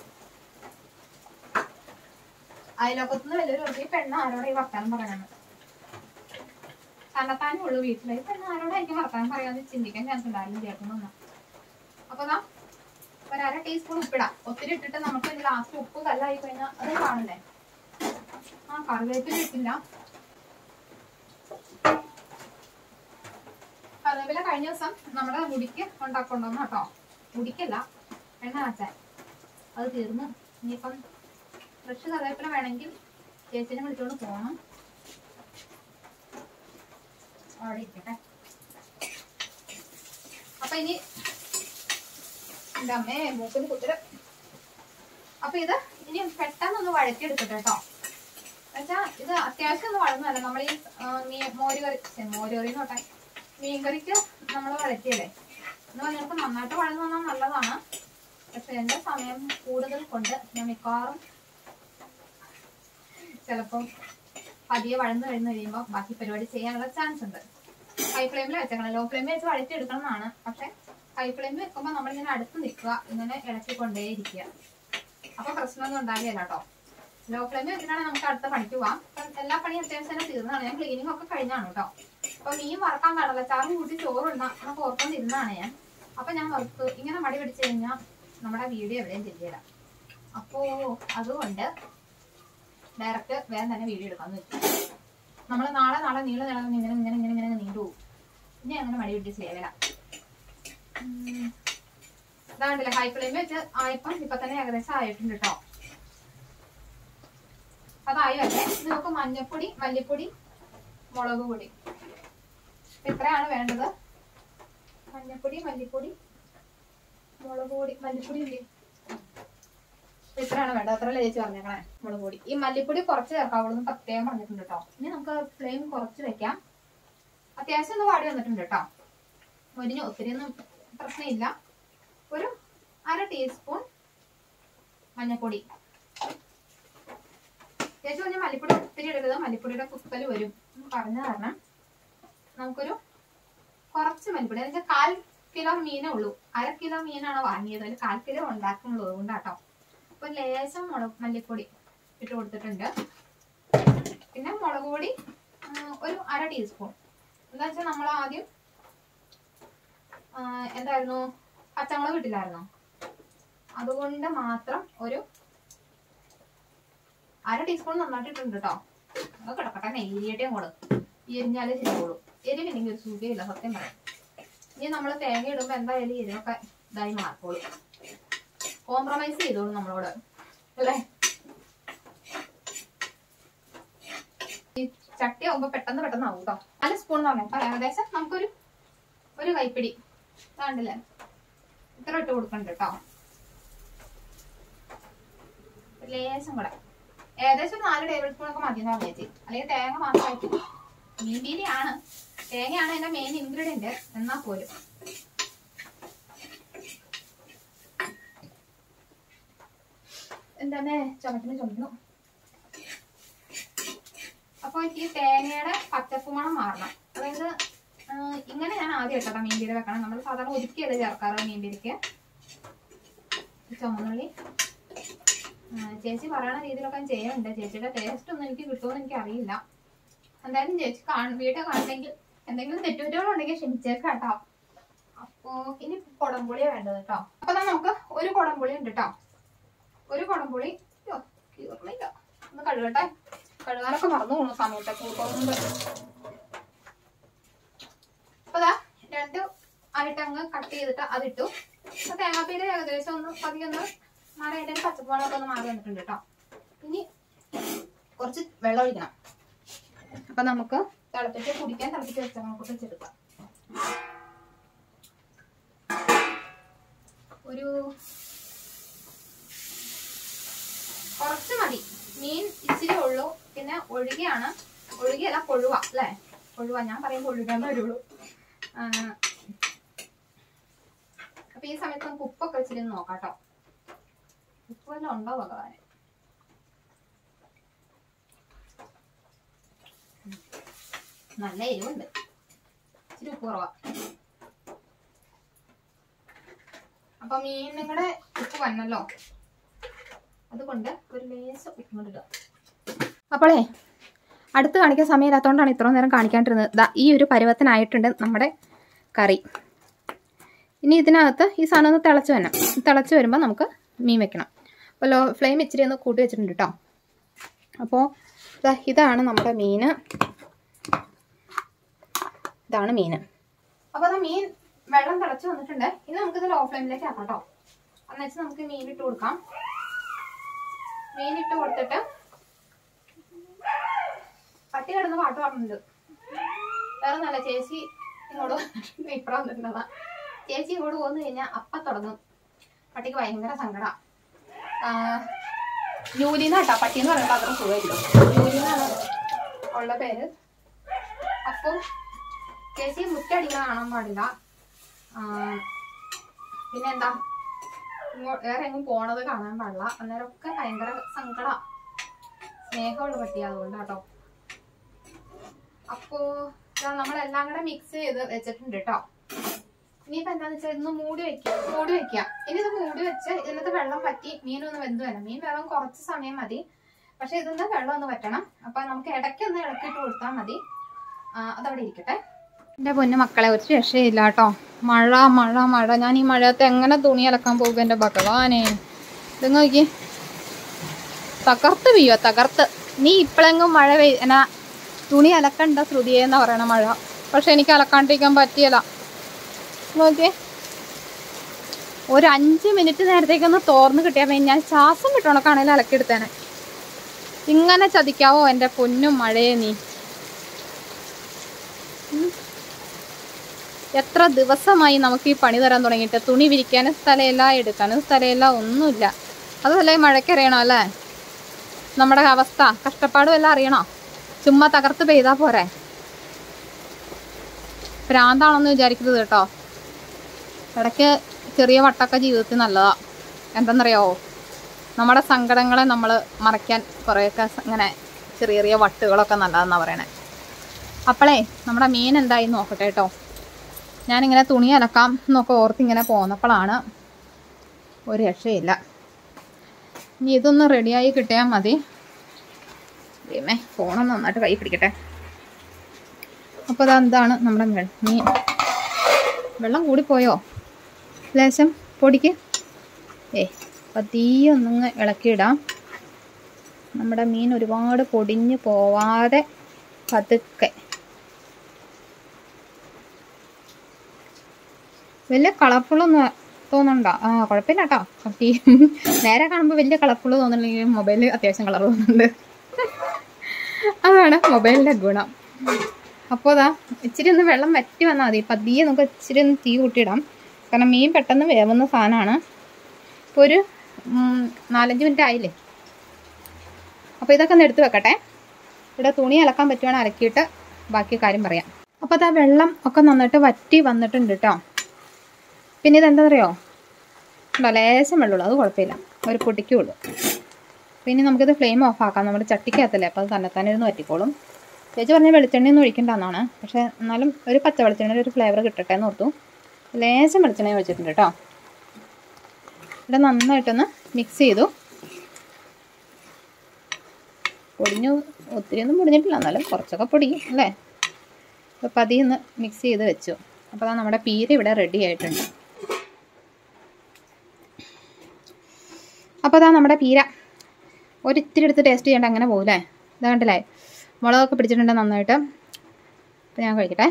അയലോക്കത്തുനിന്ന് വലിയൊരു ഈ പെണ്ണ് ആരോടെ ഈ വർത്താനം പറയണമെന്ന് തന്നെത്താനും ഉള്ളു വീട്ടില്. ഈ പെണ്ണ് ആരോടായിരിക്കും വർത്താനം പറയാന്ന് ചിന്തിക്കാൻ ചാൻസ് ഉണ്ടായാലും ചേർക്കുന്നൊന്നും. അപ്പൊ നാ ഒരു അര ടീസ്പൂൺ ഉപ്പിടാം. ഒത്തിരി ഇട്ടിട്ട് നമുക്ക് ലാസ്റ്റ് ഉപ്പ് കല്ലായി കഴിഞ്ഞാൽ അത് കാണണ്ടേ. ആ കറിവേപ്പില ഇട്ടില്ല. കറിവേപ്പില കഴിഞ്ഞ ദിവസം നമ്മുടെ മുടിക്ക് ഉണ്ടാക്കൊണ്ടോന്ന് കേട്ടോ. മുടിക്കല്ല, എണ്ണ കാച്ചാൻ. അത് തീർന്നു. ഇനിയിപ്പം ഫ്രഷ് കറിവേപ്പില വേണമെങ്കിൽ ചേച്ചിനെ വിളിച്ചോണ്ട് പോകണം. അവിടെ ഇരിക്കട്ടെ. അപ്പൊ ഇനി എന്റെ അമ്മേ മൂക്കിന് കുത്തിര. അപ്പൊ ഇത് ഇനി പെട്ടെന്നൊന്ന് വഴറ്റിയെടുക്കട്ടെ കേട്ടോ. എന്നുവെച്ചാ ഇത് അത്യാവശ്യം ഒന്നും വഴന്നല്ല. നമ്മൾ ഈ മോരുകറി മോരുകറി നോട്ടെ മീൻകറിക്ക് നമ്മൾ വഴറ്റിയല്ലേ എന്ന് പറഞ്ഞാൽ നന്നായിട്ട് വഴന്നു വന്നാൽ നല്ലതാണ്. പക്ഷെ എന്റെ സമയം കൂടുതൽ കൊണ്ട് ഞാൻ മിക്കവാറും ചിലപ്പോൾ പതിയെ വഴന്നു കഴിഞ്ഞ് കഴിയുമ്പോൾ ബാക്കി പരിപാടി ചെയ്യാനുള്ള ചാൻസ് ഉണ്ട്. ഹൈ ഫ്ലെയിമിൽ വെച്ചേക്കണം. ലോ ഫ്ലെയിമിൽ വെച്ച് വഴറ്റിയെടുക്കണം എന്നാണ്. പക്ഷെ ഹൈ ഫ്ലെയിമിൽ വെക്കുമ്പോൾ നമ്മളിങ്ങനെ അടുത്ത് നിൽക്കുക, ഇങ്ങനെ ഇളക്കിക്കൊണ്ടേ ഇരിക്കുക. അപ്പൊ പ്രശ്നമൊന്നും ഉണ്ടാകില്ല കേട്ടോ. ലോ ഫ്ലെയിമിൽ വെച്ചിട്ടാണെങ്കിൽ നമുക്ക് അടുത്ത പണിക്ക് പോവാം. എല്ലാ പണിയും അത്യാവശ്യം തന്നെ തീർന്നതാണ്. ഞാൻ ക്ലീനിങ് ഒക്കെ കഴിഞ്ഞാണ് കേട്ടോ. അപ്പൊ മീൻ വറക്കാൻ കാണല്ല, ചാറും കൂട്ടി ചോറുണ്ടാ നമുക്ക് ഓർക്കൊണ്ടിരുന്നാണ് ഞാൻ. അപ്പൊ ഞാൻ വറുത്ത് ഇങ്ങനെ മടി പിടിച്ചു കഴിഞ്ഞാൽ നമ്മുടെ വീഡിയോ എവിടെയും ചെല്ലില്ല. അപ്പോ അതുകൊണ്ട് ഡയറക്റ്റ് വേഗം തന്നെ വീഡിയോ എടുക്കാന്ന് വെച്ചു. നമ്മൾ നാളെ നാളെ നീളെ നീളം ഇങ്ങനെ ഇങ്ങനെ ഇങ്ങനെ ഇങ്ങനെ നീണ്ടു പോകും. ഇനി അങ്ങനെ മടി പിടിച്ച് ചെയ്യല. ഇതാണ്ടല്ലേ ഹൈ ഫ്ലെയിമിൽ വെച്ച് ആയപ്പം ഇപ്പൊ തന്നെ ഏകദേശം ആയിട്ടുണ്ട് കേട്ടോ. അതായി വരെ ഇത് നമുക്ക് മഞ്ഞപ്പൊടി, മല്ലിപ്പൊടി, മുളക് പൊടി ഇത്രയാണ് വേണ്ടത്. മഞ്ഞപ്പൊടി, മല്ലിപ്പൊടി, മുളക് പൊടി, മല്ലിപ്പൊടി ഇല്ലേ ഇത്രയാണ് വേണ്ടത്, അത്രയല്ലേ ചേച്ചി പറഞ്ഞേക്കണേ. മുളക് പൊടി, ഈ മല്ലിപ്പൊടി കുറച്ച് ചേർക്കാവുള്ളൂ പ്രത്യേകം പറഞ്ഞിട്ടുണ്ട് കേട്ടോ. ഇനി നമുക്ക് ഫ്ലെയിം കുറച്ച് വെക്കാം. അത്യാവശ്യം ഒന്ന് വാടി വന്നിട്ടുണ്ട് കേട്ടോ. മുരിഞ്ഞ് ഒത്തിരി ഒന്നും പ്രശ്നമില്ല. ഒരു അര ടീസ്പൂൺ മഞ്ഞൾപ്പൊടി. ചേച്ചി പറഞ്ഞ മല്ലിപ്പൊടി ഒത്തിരി എടുക്കുന്നത് മല്ലിപ്പൊടിയുടെ കുത്തൽ വരും എന്ന് പറഞ്ഞ കാരണം നമുക്കൊരു കുറച്ച് മല്ലിപ്പൊടി, എന്ന് വെച്ചാൽ കാൽ കിലോ മീനേ ഉള്ളൂ. അര കിലോ മീനാണ് വാങ്ങിയത്, അതിൽ കാൽ കിലോ ഉണ്ടാക്കുന്നുള്ളൂ. അതുകൊണ്ടാട്ടോ. അപ്പൊ ലേശം മുളക് മല്ലിപ്പൊടി ഇട്ട് കൊടുത്തിട്ടുണ്ട്. പിന്നെ മുളക് പൊടി ഒരു അര ടീസ്പൂൺ. എന്താ വെച്ചാൽ നമ്മൾ ആദ്യം എന്തായിരുന്നു പച്ചമുളക് ഇട്ടില്ലായിരുന്നോ, അതുകൊണ്ട് മാത്രം ഒരു അര ടീസ്പൂൺ നന്നായിട്ടിട്ടുണ്ട് കേട്ടോ. അത് കിടക്കട്ടെ, നെയ്യട്ടേയും കൂടെ എരിഞ്ഞാലേ ശരിയുള്ളൂ. എരിവില്ലെങ്കിൽ ഒരു സുഖമില്ല സത്യം പറയാം. ഇനി നമ്മൾ തേങ്ങ ഇടുമ്പോ എന്തായാലും എരിവൊക്കെ ഇതായി മാറിക്കോളൂ. കോംപ്രമൈസ് ചെയ്തോളൂ നമ്മളോട് അല്ലേ. ഈ ചട്ടി ആവുമ്പോ പെട്ടെന്ന് പെട്ടെന്ന് ആവും കേട്ടോ. നാല് സ്പൂൺ എന്ന് പറഞ്ഞാൽ ഏകദേശം നമുക്കൊരു ഒരു കൈപ്പിടി കണ്ടില്ലേ, ഇത്ര ഇട്ട് കൊടുക്കണ്ട കേട്ടോ. ലേശം കൂടെ ഏകദേശം നാല് ടേബിൾ സ്പൂൺ ഒക്കെ മതി എന്ന് പറഞ്ഞു ചേച്ചി. അല്ലെങ്കിൽ തേങ്ങ മാത്രമായിട്ട് മീൻ ബീരിയാണ്, തേങ്ങയാണ് അതിന്റെ മെയിൻ ഇൻഗ്രീഡിയന്റ് എന്നാ പോലും. എന്താണ് ചുമക്കുന്നു ചുമക്കുന്നു. അപ്പൊ എനിക്ക് ഈ തേങ്ങയുടെ പച്ചപ്പ് മണം മാറണം. അതായത് ഇങ്ങനെ ഞാൻ ആദ്യം ഇട്ടോ മീൻപീര വെക്കണം. നമ്മൾ സാധാരണ ഒതുക്കിയല്ലേ ചേർക്കാറ് മീൻപീരയ്ക്ക്. ചുമന്നുള്ളി ചേച്ചി പറയണ രീതിയിലൊക്കെ ഞാൻ ചെയ്യുന്നുണ്ട്. ചേച്ചിയുടെ ടേസ്റ്റ് ഒന്നും എനിക്ക് കിട്ടുമെന്ന് എനിക്ക് അറിയില്ല. എന്തായാലും ചേച്ചി കാണും വീട്ടിൽ കാണണമെങ്കിൽ എന്തെങ്കിലും തെറ്റുകുറ്റങ്ങളുണ്ടെങ്കിൽ ക്ഷമിച്ചേക്കാം കേട്ടോ. അപ്പോ ഇനി കുടംപുളിയാണ് വേണ്ടത് കേട്ടോ. അപ്പൊ നമുക്ക് ഒരു കുടംപുളി ഉണ്ട് കേട്ടോ. ഒരു കുടംപുളി കീറില്ല, ഒന്ന് കഴുകട്ടെ. കഴുകാനൊക്കെ മറന്നു പോകുന്ന സമയത്തൊക്കെ പോകുമ്പോ. അപ്പൊ ദാ രണ്ട് ആയിട്ടങ്ങ് കട്ട് ചെയ്തിട്ട് അതിട്ടു. അപ്പൊ തേങ്ങാപ്പീര് ഏകദേശം ഒന്ന് പതിയൊന്ന് മാറി അതിന്റെ പച്ചപ്പുകളൊക്കെ ഒന്ന് മാറി വന്നിട്ടുണ്ട് കേട്ടോ. ഇനി കുറച്ച് വെള്ളം ഒഴിക്കണം. അപ്പൊ നമുക്ക് തിളപ്പിച്ച് കുടിക്കാൻ തിളപ്പിച്ച് വെച്ചാൽ നമുക്ക് വെച്ചെടുക്കാം. ഒരു കുറച്ച് മതി, മീൻ ഇച്ചിരി ഉള്ളൂ. പിന്നെ ഒഴുകിയാണ്, ഒഴുകിയല്ല കൊഴുവ അല്ലേ, കൊഴുവ ഞാൻ പറയുമ്പോൾ ഒഴുകാൻ വരുള്ളൂ. അപ്പൊ ഈ സമയത്ത് നമുക്ക് ഉപ്പൊക്കെ വെച്ചിട്ട് നോക്കാം കേട്ടോ. ഉപ്പ് വല്ലതും ഉണ്ടോ ഭഗവാന്. നല്ല എരിവുണ്ട്, ഇച്ചിരി ഉപ്പ് കുറവാ. അപ്പൊ മീൻ നിങ്ങളുടെ ഉപ്പ് വന്നല്ലോ, അതുകൊണ്ട് ഒരു ലേശം ഉപ്പ് ഇടുക. അപ്പോളേ അടുത്ത് കാണിക്കാൻ സമയമില്ലാത്തതുകൊണ്ടാണ് ഇത്രയും നേരം കാണിക്കാണ്ടിരുന്നത്. ദാ ഈ ഒരു പരുവത്തിനായിട്ടുണ്ട് നമ്മുടെ കറി. ഇനി ഇതിനകത്ത് ഈ സാധനം ഒന്ന് തിളച്ച് വരണം. തിളച്ച് വരുമ്പോൾ നമുക്ക് മീൻ വെക്കണം. അപ്പോൾ ലോ ഫ്ലെയിം ഇച്ചിരി ഒന്ന് കൂട്ടി വെച്ചിട്ടുണ്ട് കേട്ടോ. അപ്പോൾ ഇതാണ് നമ്മുടെ മീൻ, ഇതാണ് മീൻ. അപ്പോൾ അത് മീൻ വെള്ളം തിളച്ച് വന്നിട്ടുണ്ട്. ഇനി നമുക്കിത് ലോ ഫ്ലെയിമിലേക്ക് ആക്കാം കേട്ടോ. എന്ന് വെച്ചാൽ നമുക്ക് മീൻ ഇട്ട് കൊടുക്കാം. മീൻ ഇട്ട് കൊടുത്തിട്ട് പട്ടി കിടന്ന് പാട്ട് പറഞ്ഞിട്ടുണ്ട്. വേറെ നല്ല ചേച്ചി ഇങ്ങോട്ട് വന്നിട്ടുണ്ട്, ഇപ്പഴാ വന്നിട്ടുള്ളതാ. ചേച്ചി ഇങ്ങോട്ട് പോന്നു കഴിഞ്ഞാൽ അപ്പം തുടങ്ങും. പട്ടിക്ക് ഭയങ്കര സങ്കട. ജൂലിന്ന് കേട്ടോ, പട്ടി എന്ന് പറയുമ്പോൾ അത്ര സുഖമായിരിക്കും. ജൂലിന്നാണ് ഉള്ള പേര്. അപ്പൊ ചേച്ചി മുറ്റടിക്കാൻ കാണാൻ പാടില്ല. പിന്നെ എന്താ വേറെ എങ്ങും പോണത് കാണാൻ പാടില്ല. അന്നേരമൊക്കെ ഭയങ്കര സങ്കട. സ്നേഹമുള്ള പട്ടി അതുകൊണ്ട് കേട്ടോ. അപ്പോ നമ്മളെല്ലാം കൂടെ മിക്സ് ചെയ്ത് വെച്ചിട്ടുണ്ട് കേട്ടോ. ഇനിയിപ്പോ എന്താന്ന് വെച്ചാൽ ഇന്ന് മൂടി വെക്കുക മൂടി വെക്കുക ഇനി ഇത് മൂടി വെച്ച് ഇതിനകത്ത് വെള്ളം പറ്റി മീനൊന്ന് വെന്ത് വരണം. മീൻ വെള്ളം കുറച്ച് സമയം മതി, പക്ഷെ ഇതിന്ന് വെള്ളം ഒന്ന് വറ്റണം. അപ്പൊ നമുക്ക് ഇടയ്ക്ക് ഒന്ന് ഇളക്കിയിട്ട് കൊടുത്താൽ മതി. അതവിടെ ഇരിക്കട്ടെ. എന്റെ പൊന്നു മക്കളെ, ഒരു രക്ഷയില്ല കേട്ടോ. മഴ മഴ മഴ ഞാൻ ഈ മഴയത്ത് എങ്ങനെ തുണി അലക്കാൻ പോകും എന്റെ ഭഗവാനെ. ഇത് നോക്കി തകർത്ത് വീയോ തകർത്ത്. നീ ഇപ്പോഴെങ്ങും മഴ പെയ് എന്നാ തുണി അലക്കണ്ട ശ്രുതിയെന്നാ പറയണ മഴ. പക്ഷെ എനിക്ക് അലക്കാണ്ടിരിക്കാൻ പറ്റിയല്ല. നോക്കിയേ, ഒരു അഞ്ച് മിനിറ്റ് നേരത്തേക്കൊന്ന് തോർന്ന് കിട്ടിയാൽ ഞാൻ ശ്വാസം കിട്ടണക്കാണേലും അലക്കിയെടുത്തേനെ. ഇങ്ങനെ ചതിക്കാവോ എൻ്റെ പൊന്നും മഴയെ നീ. എത്ര ദിവസമായി നമുക്ക് ഈ പണി തരാൻ തുടങ്ങിയിട്ട്. തുണി വിരിക്കാനും സ്ഥലമില്ല, എടുക്കാനും സ്ഥലമില്ല, ഒന്നുമില്ല. അതുമല്ല ഈ മഴയ്ക്ക് അറിയണോ അല്ലേ നമ്മുടെ അവസ്ഥ, കഷ്ടപ്പാടും എല്ലാം അറിയണോ? ചുമ്മാ തകർത്ത് പെയ്താൽ പോരെ. ഭ്രാന്താണെന്ന് വിചാരിക്കരുത് കേട്ടോ. ഇടയ്ക്ക് ചെറിയ വട്ടൊക്കെ ജീവിതത്തിൽ നല്ലതാ. എന്തെന്നറിയാവോ, നമ്മുടെ സങ്കടങ്ങളെ നമ്മൾ മറയ്ക്കാൻ കുറേയൊക്കെ ഇങ്ങനെ ചെറിയ ചെറിയ വട്ടുകളൊക്കെ നല്ലതെന്നാണ് പറയണേ. അപ്പോളേ നമ്മുടെ മീൻ എന്തായി നോക്കട്ടെ കേട്ടോ. ഞാനിങ്ങനെ തുണി അലക്കാം എന്നൊക്കെ ഓർത്തിങ്ങനെ പോന്നപ്പോഴാണ് ഒരു രക്ഷയില്ല. ഇനി ഇതൊന്ന് റെഡിയായി കിട്ടിയാൽ മതി. ദൈവമേ, ഫോണൊന്ന് നന്നായിട്ട് കൈ പിടിക്കട്ടെ. അപ്പോൾ അതെന്താണ് നമ്മുടെ മീൻ. വെള്ളം കൂടിപ്പോയോ ലേശം പൊടിക്ക്? ഏ പതിയെ ഒന്നിങ്ങ് ഇളക്കിയിടാം. നമ്മുടെ മീൻ ഒരുപാട് പൊടിഞ്ഞ് പോവാതെ പതുക്കെ. വലിയ കളർഫുള്ളൊന്നും തോന്നുന്നുണ്ടോ? ആ കുഴപ്പമില്ല കേട്ടോ. കട്ടി നേരെ കാണുമ്പോൾ വലിയ കളർഫുള്ള് തോന്നുന്നില്ലെങ്കിൽ മൊബൈലിൽ അത്യാവശ്യം കളർ തോന്നുന്നുണ്ട്. അതാണ് മൊബൈലിൻ്റെ ഗുണം. അപ്പോൾ അതാ ഇച്ചിരി ഒന്ന് വെള്ളം വറ്റി വന്നാൽ മതി. പതിയെ നമുക്ക് ഇച്ചിരി ഒന്ന് തീ കൂട്ടിയിടാം. കാരണം മീൻ പെട്ടെന്ന് വേവുന്ന സാധനമാണ്. ഇപ്പോൾ ഒരു നാലഞ്ച് മിനിറ്റ് ആയില്ലേ. അപ്പോൾ ഇതൊക്കെ ഒന്ന് എടുത്ത് വെക്കട്ടെ. ഇവിടെ തുണി അലക്കാൻ പറ്റുവാണെങ്കിൽ അലക്കിയിട്ട് ബാക്കി കാര്യം പറയാം. അപ്പോൾ അതാ വെള്ളം ഒക്കെ നന്നായിട്ട് വറ്റി വന്നിട്ടുണ്ട് കേട്ടോ. പിന്നെ ഇതെന്താ പറയുമോ, ഉണ്ടോ ലേശം വെള്ളമുള്ളൂ, അത് കുഴപ്പമില്ല, ഒരു പൊടിക്കുള്ളൂ. പിന്നെ നമുക്കിത് ഫ്ലെയിം ഓഫ് ആക്കാം. നമ്മുടെ ചട്ടിക്കകത്തല്ലേ, അപ്പോൾ അത് തന്നെത്താനെ ഇരുന്ന് വറ്റിക്കോളും. ചേച്ചി പറഞ്ഞാൽ വെളിച്ചെണ്ണയൊന്നും ഒഴിക്കണ്ടെന്നാണ്. പക്ഷേ എന്നാലും ഒരു പച്ച വെളിച്ചെണ്ണയുടെ ഒരു ഫ്ലേവർ കിട്ടട്ടെ എന്ന് ഓർത്തു ലേശം വെളിച്ചെണ്ണ ഒഴിച്ചിട്ടുണ്ട് കേട്ടോ. ഇവിടെ നന്നായിട്ടൊന്ന് മിക്സ് ചെയ്തു. പൊടിഞ്ഞു, ഒത്തിരി ഒന്നും പൊടിഞ്ഞിട്ടില്ല, എന്നാലും കുറച്ചൊക്കെ പൊടിയും അല്ലേ. അപ്പോൾ പതിയൊന്ന് മിക്സ് ചെയ്ത് വെച്ചു. അപ്പോൾ നമ്മുടെ പീര ഇവിടെ റെഡി ആയിട്ടുണ്ട്. അപ്പോൾ അതാ നമ്മുടെ പീര ഒരിത്തിരി എടുത്ത് ടേസ്റ്റ് ചെയ്യേണ്ട അങ്ങനെ പോകില്ലേ. ഇതാ കണ്ടില്ലേ, മുളകൊക്കെ പിടിച്ചിട്ടുണ്ട് നന്നായിട്ട്. അപ്പോൾ ഞാൻ കഴിക്കട്ടെ.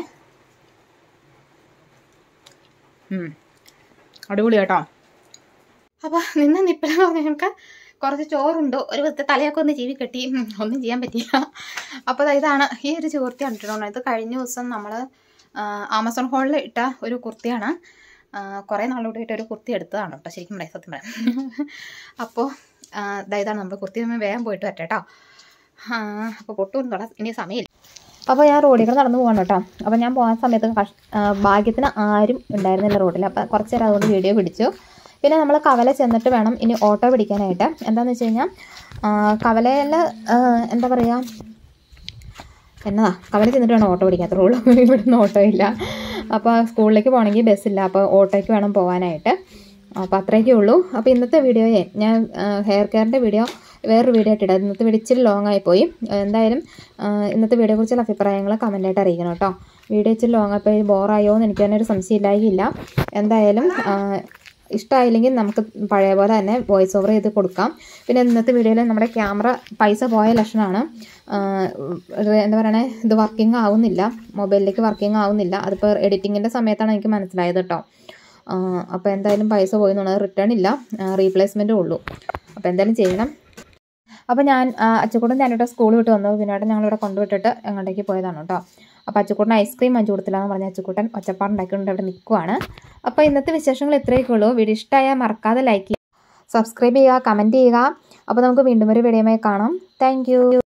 അടിപൊളി കേട്ടോ. അപ്പോൾ നിന്ന് നിപ്പിലെന്ന് പറഞ്ഞാൽ ഞങ്ങൾക്ക് കുറച്ച് ചോറുണ്ട്, ഒരു വിധത്തെ തലയൊക്കെ ഒന്ന് ജീവി കെട്ടി, ഒന്നും ചെയ്യാൻ പറ്റിയില്ല. അപ്പോൾ ഇതാണ് ഈ ഒരു കുർത്തി കണ്ടിട്ടുണ്ടോ. ഇത് കഴിഞ്ഞ ദിവസം നമ്മൾ ആമസോൺ ഹോളിൽ ഇട്ട ഒരു കുർത്തിയാണ്. കുറേ നാളോട് ഇട്ട ഒരു കുർത്തി എടുത്തതാണ് കേട്ടോ, ശരിക്കും പറയാം, സത്യം പറയാം. അപ്പോൾ ഇതാണ് നമ്മുടെ കുർത്തി. നമ്മൾ വേഗം പോയിട്ട് വരട്ടെ കേട്ടോ. അപ്പോൾ പൊട്ടൊന്നും തൊടാൻ ഇനി സമയമില്ല. അപ്പോൾ ഞാൻ റോഡിൽ കൂടെ നടന്നു പോകണം കേട്ടോ. അപ്പോൾ ഞാൻ പോകാൻ സമയത്ത് കഷ് ഭാഗ്യത്തിന് ആരും ഉണ്ടായിരുന്നില്ല റോഡിൽ. അപ്പോൾ കുറച്ച് നേരം അതുകൊണ്ട് വീഡിയോ പിടിച്ചു. പിന്നെ നമ്മൾ കവല ചെന്നിട്ട് വേണം ഇനി ഓട്ടോ പിടിക്കാനായിട്ട്. എന്താണെന്ന് വെച്ച് കഴിഞ്ഞാൽ കവലയിൽ എന്താ പറയുക, എന്നതാ കവല ചെന്നിട്ട് വേണം ഓട്ടോ പിടിക്കാൻ. അത്രേ ഉള്ളൂ, ഇവിടുന്ന് ഓട്ടോ ഇല്ല. അപ്പോൾ സ്കൂളിലേക്ക് പോകണമെങ്കിൽ ബസ്സില്ല, അപ്പോൾ ഓട്ടോയ്ക്ക് വേണം പോകാനായിട്ട്. അപ്പോൾ അത്രയൊക്കെ ഉള്ളൂ. അപ്പോൾ ഇന്നത്തെ വീഡിയോയെ ഞാൻ ഹെയർ കെയറിൻ്റെ വീഡിയോ വേറൊരു വീഡിയോ ആയിട്ട് ഇടാം. ഇന്നത്തെ വീഡിയോ ഇച്ചിരി ലോങ് ആയിപ്പോയി. എന്തായാലും ഇന്നത്തെ വീഡിയോയെക്കുറിച്ചുള്ള അഭിപ്രായങ്ങൾ കമൻറ്റായിട്ട് അറിയിക്കണം കേട്ടോ. വീഡിയോ ഇച്ചിരി ലോങ് ആയിപ്പോയി, ബോറായോ എന്ന് എനിക്ക് തന്നെ ഒരു സംശയം ഇല്ലായില്ല. എന്തായാലും ഇഷ്ടമായില്ലെങ്കിൽ നമുക്ക് പഴയ പോലെ തന്നെ വോയിസ് ഓവർ ചെയ്ത് കൊടുക്കാം. പിന്നെ ഇന്നത്തെ വീഡിയോയിൽ നമ്മുടെ ക്യാമറ പൈസ പോയ ലക്ഷണമാണ്. എന്താ പറയണേ, ഇത് വർക്കിംഗ് ആവുന്നില്ല, മൊബൈലിലേക്ക് വർക്കിംഗ് ആവുന്നില്ല. അതിപ്പോൾ എഡിറ്റിങ്ങിൻ്റെ സമയത്താണ് എനിക്ക് മനസ്സിലായത് കേട്ടോ. അപ്പോൾ എന്തായാലും പൈസ പോയി എന്നുള്ളത് റിട്ടേൺ ഇല്ല, റീപ്ലേസ്മെൻറ്റും ഉള്ളൂ. അപ്പോൾ എന്തായാലും ചെയ്യണം. അപ്പോൾ ഞാൻ അച്ചുകൂട്ടൻ ഞാനിവിടെ സ്കൂൾ വിട്ട് വന്നു. പിന്നെ ഞങ്ങളിവിടെ കൊണ്ടുവിട്ടിട്ട് എങ്ങോട്ടേക്ക് പോയതാണ് കേട്ടോ. അപ്പോൾ അച്ചുകൂട്ടൻ ഐസ്ക്രീം വാങ്ങിച്ചു കൊടുത്തില്ലാന്ന് പറഞ്ഞാൽ അച്ചുകൂട്ടൻ ഒച്ചപ്പാടുണ്ടാക്കിക്കൊണ്ട് അവിടെ നിൽക്കുവാണ്. അപ്പോൾ ഇന്നത്തെ വിശേഷങ്ങൾ ഇത്രയൊക്കെ ഉള്ളൂ. വീഡിയോ ഇഷ്ടമായാൽ മറക്കാതെ ലൈക്ക് ചെയ്യുക, സബ്സ്ക്രൈബ് ചെയ്യുക, കമൻറ്റ് ചെയ്യുക. അപ്പോൾ നമുക്ക് വീണ്ടും ഒരു വീഡിയോയുമായി കാണാം. താങ്ക്